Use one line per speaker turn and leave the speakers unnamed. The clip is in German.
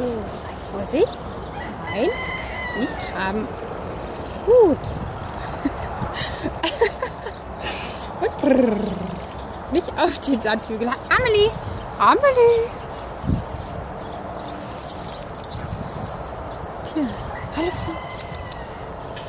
Vorsicht. Nein, nicht traben. Gut. Und brrr. Nicht auf den Sandhügel. Amelie! Amelie! Tja, hallo Frank.